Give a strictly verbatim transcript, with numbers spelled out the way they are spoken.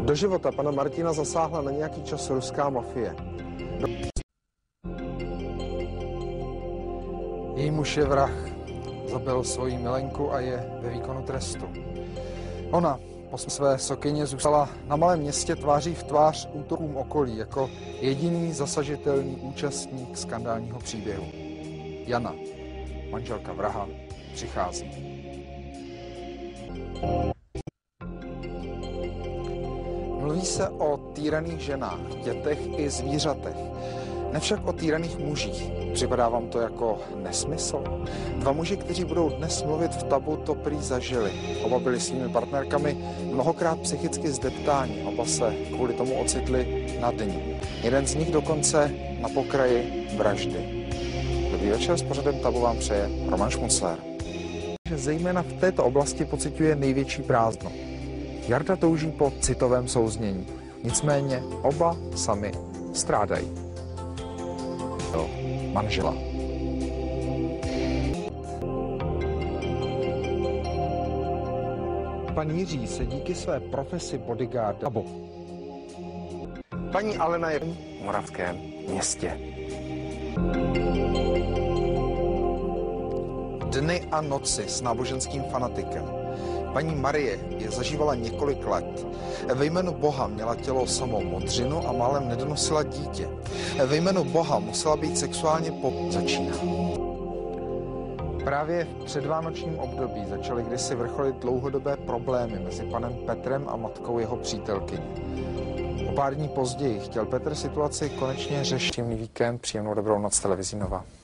Do života pana Martina zasáhla na nějaký čas ruská mafie. Její muž je vrah. Zabil svoji milenku a je ve výkonu trestu. Ona po své sokyně zůstala na malém městě tváří v tvář útokům okolí jako jediný zasažitelný účastník skandálního příběhu. Jana, manželka vraha, přichází. Mluví se o týraných ženách, dětech i zvířatech. Nevšak o týraných mužích. Připadá vám to jako nesmysl? Dva muži, kteří budou dnes mluvit v tabu, to prý zažili. Oba byli svými partnerkami mnohokrát psychicky zdeptáni. Oba se kvůli tomu ocitli na dně. Jeden z nich dokonce na pokraji vraždy. Dobrý večer, s pořadem Tabu vám přeje Roman Šmucler. Že zejména v této oblasti pociťuje největší prázdno. Jarda touží po citovém souznění. Nicméně oba sami strádají. Manžela. Pan Jiří se díky své profesi bodyguarda Tabu. Paní Alena je v Moravském Městě. Dny a noci s náboženským fanatikem. Paní Marie je zažívala několik let. Ve jménu Boha měla tělo samou modřinu a málem nedonosila dítě. Ve jménu Boha musela být sexuálně po... Začíná. Právě v předvánočním období začaly kdysi vrcholit dlouhodobé problémy mezi panem Petrem a matkou jeho přítelkyně. O pár dní později chtěl Petr situaci konečně řešit. Příjemný víkend, příjemnou dobrou noc, televizí Nova.